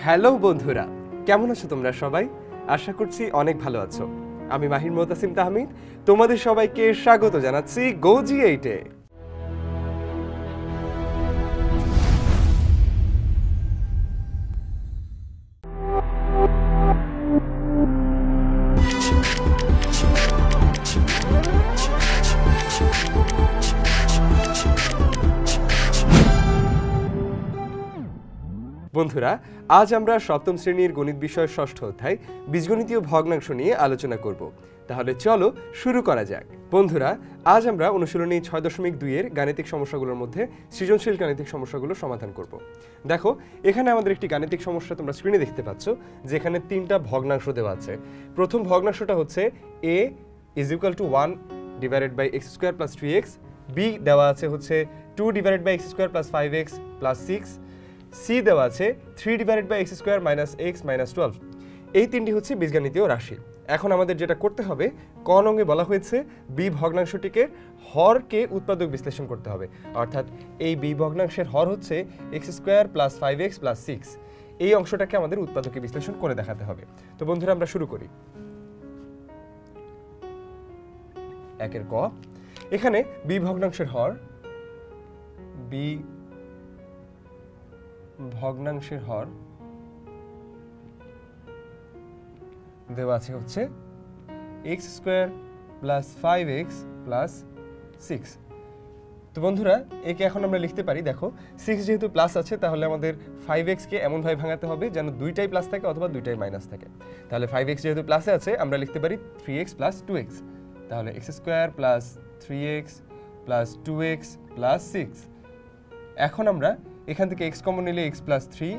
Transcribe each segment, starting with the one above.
Hello বন্ধুরা, কেমন আছো তোমরা সবাই? আশা করছি অনেক ভালো আছো। আমি মাহির মোতাসিম তাহমিদ তোমাদের সবাইকে স্বাগত জানাচ্ছি GoG8-এ। বন্ধুরা, আজ আমরা সপ্তম শ্রেণীর গণিত বিষয়ের ষষ্ঠ অধ্যায় বীজগণিতীয় ভগ্নাংশ নিয়ে আলোচনা করব। তাহলে চলো শুরু করা যাক। বন্ধুরা, আজ আমরা অনুশীলনী 6.2-এর গাণিতিক সমস্যাগুলোর মধ্যে সৃজনশীল গাণিতিক সমস্যাগুলো সমাধান করব। দেখো, এখানে আমাদের একটি গাণিতিক সমস্যা তোমরা স্ক্রিনে দেখতে পাচ্ছ, যেখানে তিনটা ভগ্নাংশ দেওয়া আছে। প্রথম ভগ্নাংশটা হচ্ছে a = 1 / x² + 3x, b দেওয়া আছে হচ্ছে 2 / x² + 5x + 6, সি দেওয়া আছে 3 / x² - x - 12। এই তিনটি হচ্ছে বীজগণিতীয় রাশি। এখন আমাদের যেটা করতে হবে, ক নঙ্গে বলা হয়েছে বি ভগ্নাংশটিকে হরকে উৎপাদক বিশ্লেষণ করতে হবে। অর্থাৎ এই বি ভগ্নাংশের হর হচ্ছে x² + 5x + 6। এই অংশটাকে আমাদের উৎপাদকে বিশ্লেষণ করে দেখাতে হবে। তো বন্ধুরা, আমরা শুরু করি। একের ক, এখানে বি ভগ্নাংশের হর, বি ভগ্নাংশের হর দেওয়া আছে হচ্ছে x² + 5x + 6। তো বন্ধুরা, একে এখন আমরা লিখতে পারি, দেখো 6 যেহেতু প্লাস আছে, তাহলে আমাদের 5x কে এমনভাবে ভাঙাতে হবে যেন দুইটাই প্লাস থাকে অথবা দুইটাই মাইনাস থাকে। তাহলে 5x যেহেতু প্লাসে আছে, আমরা লিখতে পারি 3x + 2x। তাহলে x² + 3x + 2x + 6। এখন আমরা এখান থেকে x কমন নিলে x + 3,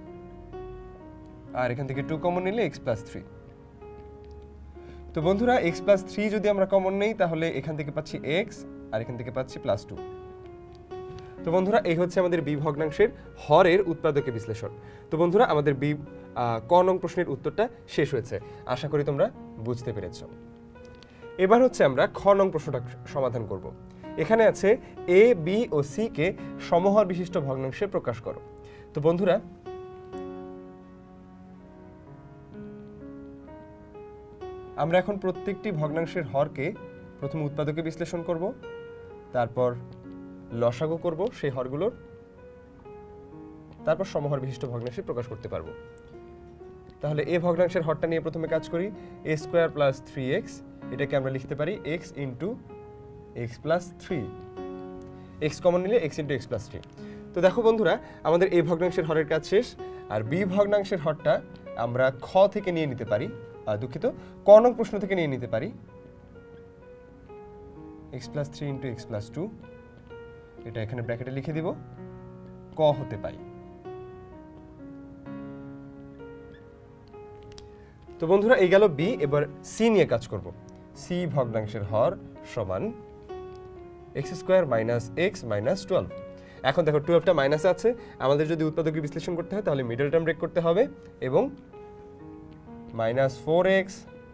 আর এখান থেকে 2 কমন নিলে x + 3। তো বন্ধুরা, x + 3 যদি আমরা কমন নেই, তাহলে এখান থেকে পাচ্ছি x, আর এখান থেকে পাচ্ছি +2। তো বন্ধুরা, এই হচ্ছে আমাদের বি ভগ্নাংশের হরের উৎপাদকে বিশ্লেষণ। তো বন্ধুরা, আমাদের বি ক নং প্রশ্নের উত্তরটা শেষ হয়েছে। আশা করি তোমরা বুঝতে পেরেছ। এবার হচ্ছে আমরা খ নং প্রশ্নটা সমাধান করব। এখানে আছে a, b ও c কে সমহর বিশিষ্ট ভগ্নাংশে প্রকাশ করো। তো বন্ধুরা, আমরা এখন প্রত্যেকটি ভগ্নাংশের হরকে প্রথম উৎপাদকে বিশ্লেষণ করব, তারপর লসাগু করব সেই হরগুলোর, তারপর সমহর বিশিষ্ট ভগ্নাংশে প্রকাশ করতে পারবো। তাহলে এ ভগ্নাংশের হরটা নিয়ে প্রথমে কাজ করি। a² + 3x, এটাকে আমরা লিখতে পারি x × x + 3। x কমন নিলে x × x + 3। তো দেখো বন্ধুরা, আমাদের এই ভগ্নাংশের হরের কাজ শেষ। আর বি ভগ্নাংশের হরটা আমরা খ থেকে নিয়ে নিতে পারি, দুঃখিত, ক নং প্রশ্ন থেকে নিয়ে নিতে পারি। x + 3 × x + 2, এটা এখানে ব্র্যাকেটে লিখে দিব, ক হতে পাই। তো বন্ধুরা, এই গেল বি। এবার সি নিয়ে কাজ করব। সি ভগ্নাংশের হর সমান x² - x - 12। এখন দেখো, 12টা মাইনাসে আছে, আমাদের যদি উৎপাদকে বিশ্লেষণ করতে হয় তাহলে মিডল টার্ম ব্রেক করতে হবে, এবং -4x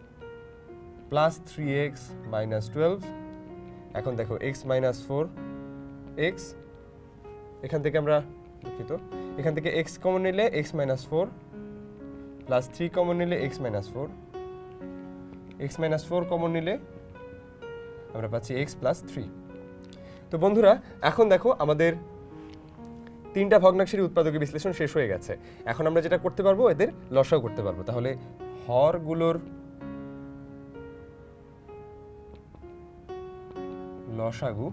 + 3x - 12। এখন দেখো x - 4x, এখান থেকে আমরা দুঃখিত, এখান থেকে x কমন নিলে x - 4 + 3 কমন নিলে x - 4, x - 4 কমন নিলে আমরা পাচ্ছি x + 3। তো বন্ধুরা, এখন দেখো আমাদের তিনটা ভগ্নাংশের উৎপাদকে বিশ্লেষণ শেষ হয়ে গেছে। এখন আমরা যেটা করতে পারবো, এদের লসাগু করতে পারবো। তাহলে হরগুলোর লসাগু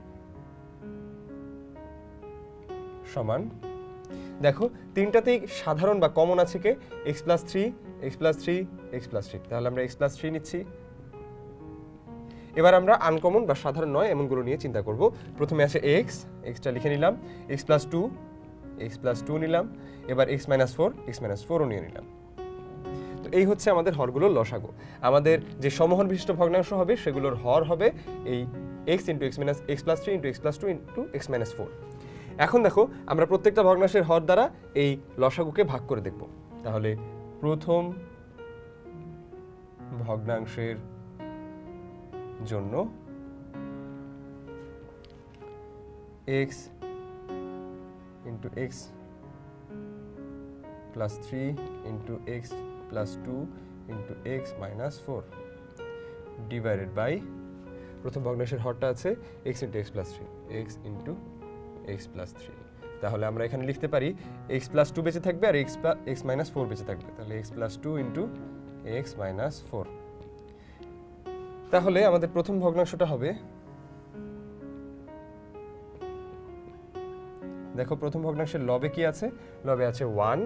সমান, দেখো তিনটাতেই সাধারণ বা কমন আছে কে, x + 3, x + 3, x + 3। তাহলে আমরা x + 3 নিচ্ছি। এবার আমরা আনকমন বা সাধারণ নয় এমনগুলো নিয়ে চিন্তা করব। প্রথমে আছে x, xটা লিখে নিলাম, x + 2, x + 2 নিলাম। এবার x - 4, x - 4ও নিয়ে নিলাম। তো এই হচ্ছে আমাদের হরগুলোর লসাগু। আমাদের যে সমহর বিশিষ্ট ভগ্নাংশ হবে, সেগুলোর হর হবে এই x × x + 3 × x + 2 × x - 4। এখন দেখো, আমরা প্রত্যেকটা ভগ্নাংশের হর দ্বারা এই লসাগুকে ভাগ করে দেখব। তাহলে প্রথম ভগ্নাংশের জন্য x × x plus 3 into x plus 2 into x minus 4 divided by প্রথম ভগ্নাংশের হরটা আছে x into x plus 3 x into x plus 3। তাহলে আমরা এখানে লিখতে পারি এক্স প্লাস 2 বেঁচে থাকবে আর এক্স মাইনাস 4 বেঁচে থাকবে, তাহলে x plus 2 into x minus 4। তাহলে আমাদের প্রথম ভগ্নাংশটা হবে, দেখো প্রথম ভগ্নাংশের লবে কি আছে, লবে আছে 1,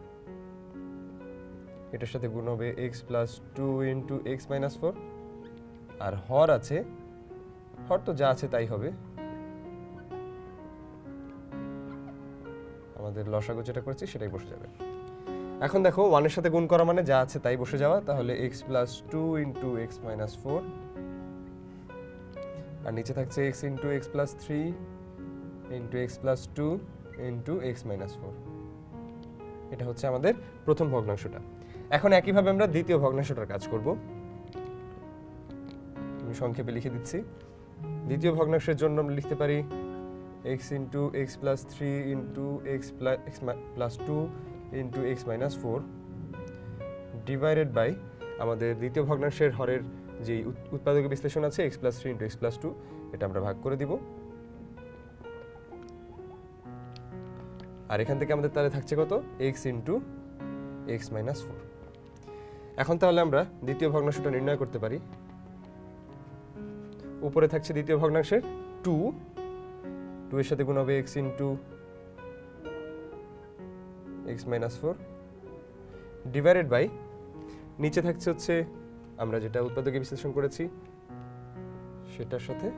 এটার সাথে গুণ হবে x plus 2 into x minus 4, আর হর আছে, হর তো যা আছে তাই হবে, আমাদের লসাগু যেটা করেছি সেটাই বসে যাবে। এখন দেখো 1 এর সাথে গুণ করা মানে যা আছে তাই বসে যাওয়া, তাহলে x plus 2 into x minus 4, আর নিচে থাকছে x into x plus 3 into x plus 2 into x minus 4। এটা হচ্ছে আমাদের প্রথম ভগ্নাংশটা। এখন একইভাবে আমরা দ্বিতীয় ভগ্নাংশটার কাজ করব। আমি সংক্ষেপে লিখে দিচ্ছি। দ্বিতীয় ভগ্নাংশের জন্য আমরা লিখতে পারি x into x plus 3 into x plus 2 into x minus 4 divided by আমাদের দ্বিতীয় ভগ্নাংশের হরের যে উৎপাদকের বিশ্লেষণ আছে x plus 3 into x plus 2, এটা আমরা ভাগ করে দিব। আর এখান থেকে আমাদের তাহলে থাকছে কত, এক্স ইন্টু এক্স মাইনাস 4। এখন তাহলে আমরা দ্বিতীয় ভগ্নাংশটা নির্ণয় করতে পারি। উপরে থাকছে দ্বিতীয় ভগ্নাংশের 2 এর সাথে গুণ হবে x into x minus 4 divided by নিচে থাকছে হচ্ছে আমরা যেটা উৎপাদকে বিশ্লেষণ করেছি সেটার সাথে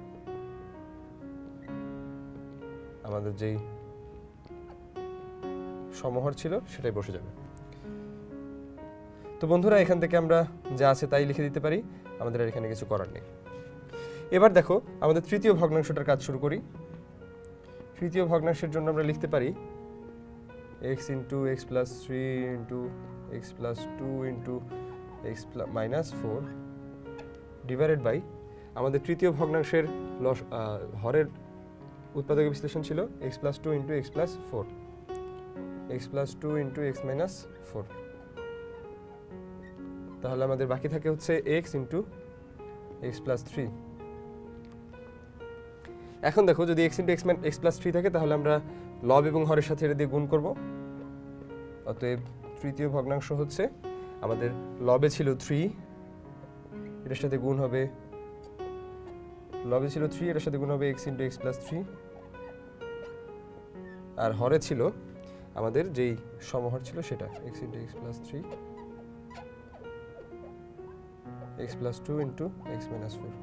আমাদের যেই সমহর ছিল সেটাই বসে যাবে। তো বন্ধুরা এখান থেকে আমরা যা আছে তাই লিখে দিতে পারি, আমাদের আর এখানে কিছু করার নেই। এবার দেখো আমাদের তৃতীয় ভগ্নাংশটার কাজ শুরু করি। তৃতীয় ভগ্নাংশের জন্য আমরা লিখতে পারি x into x plus 3 into x plus 2 into x minus 4 divided by আমাদের তৃতীয় ভগ্নাংশের হরের উৎপাদকের বিশ্লেষণ ছিল x plus 2 into x plus 4 x plus 2 into x minus 4। তাহলে আমাদের বাকি থাকে হচ্ছে এক্স ইন্টু এক্স প্লাস 3। এখন দেখো যদি এক্স ইন্টু এক্স প্লাস 3 থাকে তাহলে আমরা লব এবং হরের সাথে এটা দিয়ে গুণ করব। অতএব তৃতীয় ভগ্নাংশ হচ্ছে আমাদের লবে ছিল 3, এটার সাথে গুণ হবে, লবে ছিল 3, এটার সাথে গুণ হবে এক্স ইন্টু এক্স প্লাস 3, আর হরে ছিল আমাদের যেই সমহর ছিল সেটা x into x plus 3 x plus 2 into x minus 4।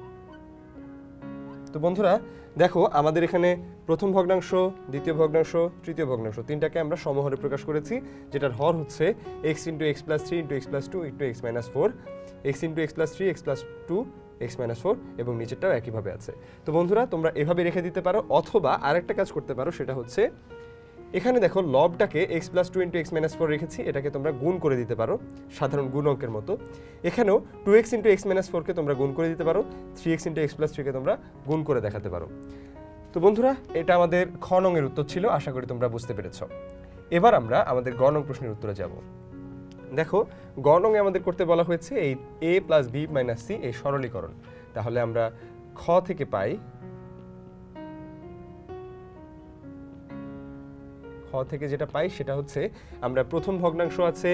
তো বন্ধুরা দেখো আমাদের এখানে প্রথম ভগ্নাংশ, দ্বিতীয় ভগ্নাংশ, তৃতীয় ভগ্নাংশ তিনটাকে আমরা সমহরে প্রকাশ করেছি, যেটার হর হচ্ছে x into x plus 3 into x plus 2 into x minus 4, x into x plus 3 x plus 2 x minus 4, এবং নিচেরটাও একইভাবে আছে। তো বন্ধুরা তোমরা এভাবে রেখে দিতে পারো, অথবা আরেকটা কাজ করতে পারো, সেটা হচ্ছে এখানে দেখো লবটাকে x plus 2 into x minus 4 রেখেছি, এটাকে তোমরা গুণ করে দিতে পারো সাধারণ গুণ অঙ্কের মতো। এখানেও 2x ইন্টু এক্স মাইনাস 4কে তোমরা গুণ করে দিতে পারো, 3x ইন্টু এক্স প্লাস 3কে তোমরা গুণ করে দেখাতে পারো। তো বন্ধুরা এটা আমাদের খ নংয়ের উত্তর ছিল, আশা করি তোমরা বুঝতে পেরেছ। এবার আমরা আমাদের গ নং প্রশ্নের উত্তরে যাব। দেখো গ নংয়ে আমাদের করতে বলা হয়েছে এই a plus b minus c এই সরলীকরণ। তাহলে আমরা খ থেকে পাই, খ থেকে যেটা পাই সেটা হচ্ছে আমরা প্রথম ভগ্নাংশ আছে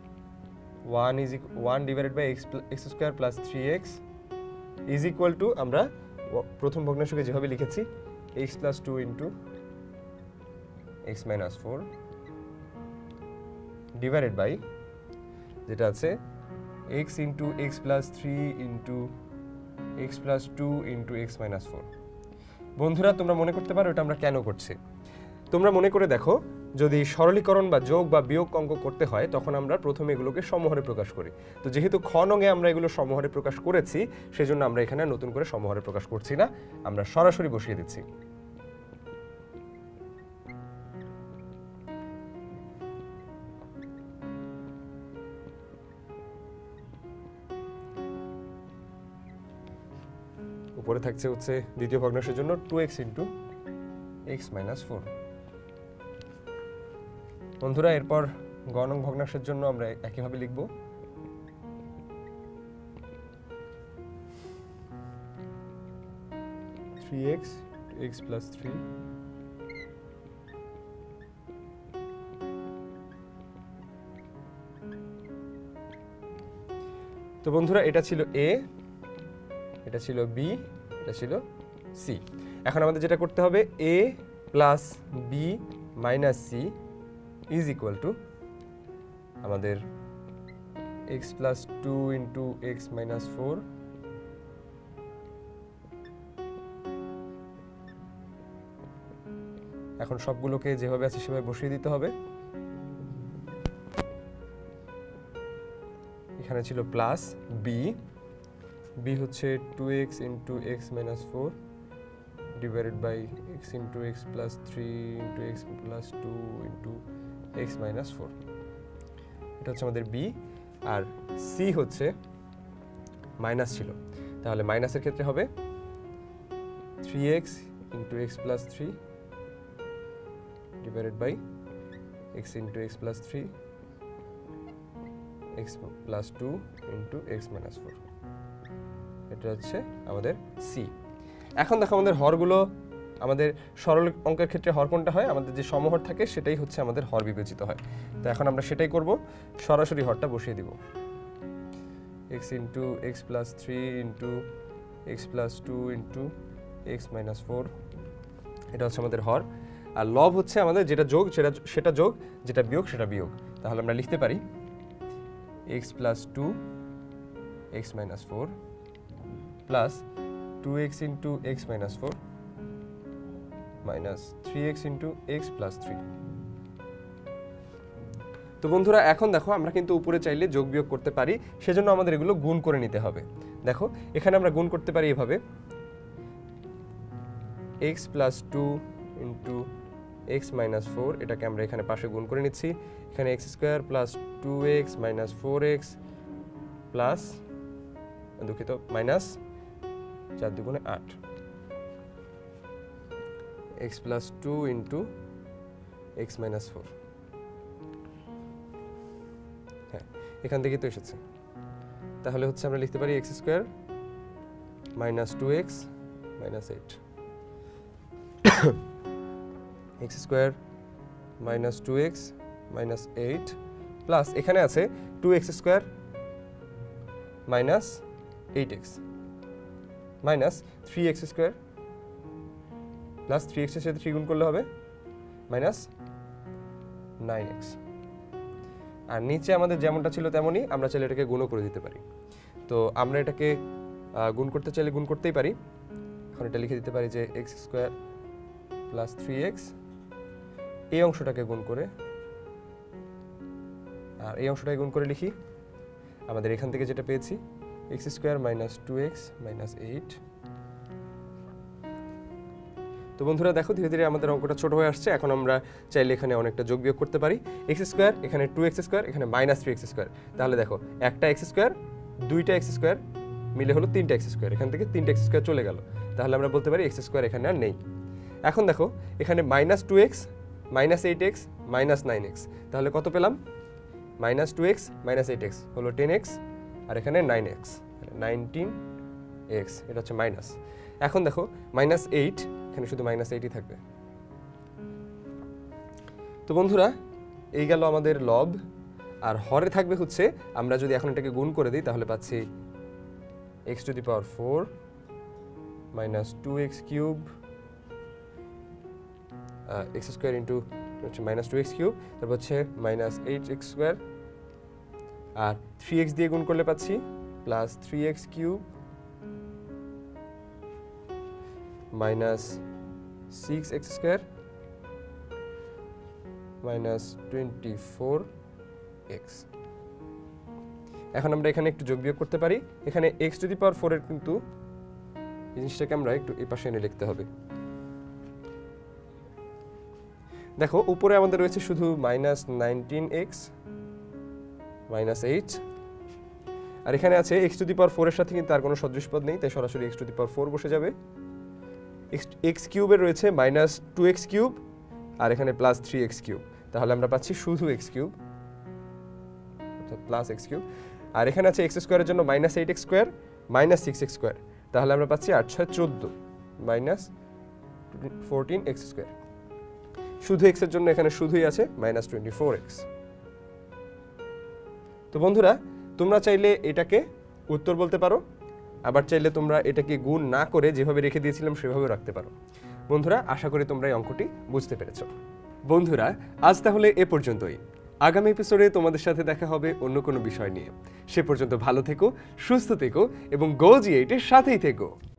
1 divided by x square plus 3x is equal to, আমরা প্রথম ভগ্নাংশকে যেভাবে লিখেছি x plus 2 into x minus 4 divided by যেটা আছে x into x plus 3 into x plus 2 into x minus 4। বন্ধুরা তোমরা মনে করতে পারো এটা আমরা কেন করছি। তোমরা মনে করে দেখো, যদি সরলীকরণ বা যোগ বা বিয়োগ অঙ্ক করতে হয় তখন আমরা প্রথমে এগুলোকে সমহরে প্রকাশ করি। তো যেহেতু খ নংয়ে আমরা এগুলো সমহরে প্রকাশ করেছি, সেজন্য আমরা এখানে নতুন করে সমহরে প্রকাশ করছি না, আমরা সরাসরি বসিয়ে দিচ্ছি। উপরে থাকছে হচ্ছে দ্বিতীয় ভগ্নাংশের জন্য 2x ইন্টু এক্স মাইনাস 4 বন্ধুরা এরপর গ নং ভগ্নাংশের জন্য আমরা একইভাবে লিখব। থ্রি এক্স প্লাস 3 তো বন্ধুরা এটা ছিল এ, এটা ছিল বি, এটা ছিল সি। এখন আমাদের যেটা করতে হবে A plus B minus C is equal to আমাদের x plus 2 into x minus 4 এখন সবগুলোকে যেভাবে আছে সেভাবে বসিয়ে দিতে হবে। এখানে ছিল প্লাস বি, বি হচ্ছে 2x into x minus 4 divided by x into x plus 3 into x plus 2 into x minus 4, এটা হচ্ছে আমাদের বি। আর সি হচ্ছে মাইনাস ছিল, তাহলে মাইনাসের ক্ষেত্রে হবে 3x into x plus 3 divided by x into x plus 3 x plus 2 into x minus 4, এটা হচ্ছে আমাদের সি। এখন দেখো আমাদের হরগুলো, আমাদের সরল অঙ্কের ক্ষেত্রে হর কোনটা হয়, আমাদের যে সমহর থাকে সেটাই হচ্ছে আমাদের হর বিবেচিত হয়। তো এখন আমরা সেটাই করব, সরাসরি হরটা বসিয়ে দিব। X into x plus 3 into x plus 2 into x minus 4, এটা হচ্ছে আমাদের হর। আর লব হচ্ছে আমাদের যেটা যোগ সেটা যোগ, যেটা বিয়োগ সেটা বিয়োগ। তাহলে আমরা লিখতে পারি x plus 2 x minus 4 plus 2x into x minus 4 minus 3x into x plus 3। তো বন্ধুরা এখন দেখো আমরা কিন্তু উপরে চাইলে যোগ বিয়োগ করতে পারি, সেজন্য আমাদের এগুলো গুণ করে নিতে হবে। দেখো এখানে আমরা গুণ করতে পারি এভাবে, x plus 2 into x minus 4, এটাকে আমরা এখানে পাশে গুণ করে নিচ্ছি। এখানে x square plus 2x minus 4x plus, দুঃখিত, মাইনাস 4 দুগুণে 8, x plus 2 into x minus 4। হ্যাঁ, এখান থেকেই তো এসেছে। তাহলে হচ্ছে আমরা লিখতে পারি x square minus 2x minus 8, x square minus 2x minus 8 plus এখানে আছে 2x square minus 8x minus 3x square plus 3x এর সাথে 3 গুণ করলে হবে মাইনাস 9x। আর নিচে আমাদের যেমনটা ছিল তেমনই আমরা চাইলে এটাকে গুণও করে দিতে পারি। তো আমরা এটাকে গুণ করতে চাইলে গুণ করতেই পারি। এখন এটা লিখে দিতে পারি যে এক্স স্কোয়ার প্লাস 3x, এই অংশটাকে গুণ করে আর এই অংশটাকে গুণ করে লিখি। আমাদের এখান থেকে যেটা পেয়েছি x square minus 2x minus 8। তো বন্ধুরা দেখো ধীরে ধীরে আমাদের অঙ্কটা ছোট হয়ে আসছে। এখন আমরা চাইলে এখানে অনেকটা যোগ বিয়োগ করতে পারি। এক্স স্কোয়ার, এখানে 2x স্কোয়ার, এখানে মাইনাস 3x স্কোয়ার। তাহলে দেখো একটা এক্স স্কোয়ার, দুইটা এক্স স্কোয়ার মিলে হলো 3টা এক্স স্কোয়ার, এখান থেকে 3টা এক্স স্কোয়ার চলে গেল। তাহলে আমরা বলতে পারি এক্স স্কোয়ার এখানে আর নেই। এখন দেখো এখানে minus 2x minus 8x minus 9x, তাহলে কত পেলাম? মাইনাস 2x মাইনাস 8x হলো 10x, আর এখানে 9x 19x, এটা হচ্ছে মাইনাস। এখন দেখো মাইনাস 8, এখানে শুধু মাইনাস 8ই থাকবে। তো বন্ধুরা এই গেল আমাদের লব। আর হরে থাকবে হচ্ছে, আমরা যদি এখন এটাকে গুণ করে দিই তাহলে পাচ্ছি x to the power 4 minus 2x cube x square into হচ্ছে মাইনাস 2x কিউব, তারপর হচ্ছে মাইনাস 8x স্কোয়ার, আর 3x দিয়ে গুণ করলে পাচ্ছি plus 3x cube minus 6x square minus 24x। এখন আমরা এখানে একটু যোগ বিয়োগ করতে পারি। এখানে x টু দি পাওয়ার 4 এর কিন্তু এই জিনিসটাকে আমরা একটু এই পাশে এনে লিখতে হবে। দেখো উপরে আমাদের রয়েছে শুধু মাইনাস 19x মাইনাস 8, আর এখানে আছে x টু দি পাওয়ার 4 এর সাথে কিন্তু আর কোনো সদৃশ পদ নেই, তাই সরাসরি x টু দি পাওয়ার 4 বসে যাবে। x কিউবের রয়েছে মাইনাস 2x কিউব, আর এখানে প্লাস 3x কিউব, তাহলে আমরা পাচ্ছি শুধু এক্স কিউব অর্থাৎ প্লাস এক্স কিউব। আর এখানে আছে এক্স স্কোয়ারের জন্য minus 8x square minus 6x square, তাহলে আমরা পাচ্ছি 8 6 14 মাইনাস 14x স্কোয়ার। শুধু এক্স এর জন্য এখানে শুধুই আছে মাইনাস 24x। তো বন্ধুরা তোমরা চাইলে এটাকে উত্তর বলতে পারো, আবার চাইলে তোমরা এটাকে গুণ না করে যেভাবে রেখে দিয়েছিলাম সেভাবে রাখতে পারো। বন্ধুরা আশা করি তোমরা এই অঙ্কটি বুঝতে পেরেছো। বন্ধুরা আজ তাহলে এ পর্যন্তই। আগামী এপিসোডে তোমাদের সাথে দেখা হবে অন্য কোনো বিষয় নিয়ে। সে পর্যন্ত ভালো থেকো, সুস্থ থেকো এবং গো G8 এর সাথেই থেকো।